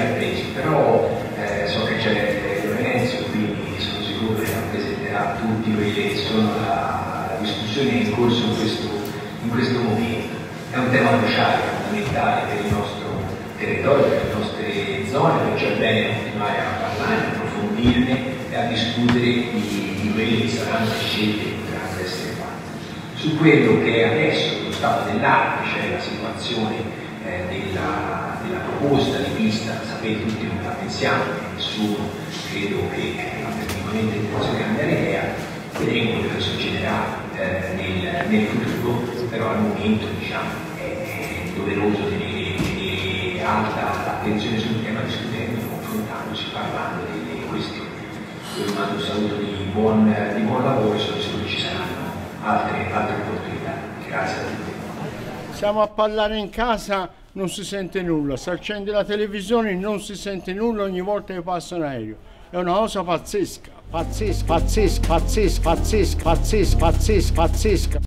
preso, però so che c'è Lorenzo, quindi sono sicuro che rappresenterà tutti quelli che sono la discussione in corso in questo momento. È un tema cruciale, fondamentale per il nostro territorio, per le nostre zone, perciò è bene continuare a parlare, a approfondirne e a discutere di quelle che saranno le scelte che potranno essere fatte. Su quello che è adesso lo stato dell'arte, cioè la situazione della proposta di pista, sapete tutti come la pensiamo, nessuno credo che abbia minimamente intenzione di cambiare idea, vedremo quello che succederà nel futuro, però al momento diciamo, è doveroso tenere alta l'attenzione sul tema, discutendo, confrontandosi, parlando delle questioni. Io vi mando un saluto di buon lavoro, sono sicuro che ci saranno altre opportunità. Grazie a tutti. Siamo a parlare in casa, non si sente nulla, se accendi la televisione non si sente nulla ogni volta che passa un aereo. È una cosa pazzesca, pazzesca, pazzesca, pazzesca, pazzesca, pazzesca, pazzesca, pazzesca.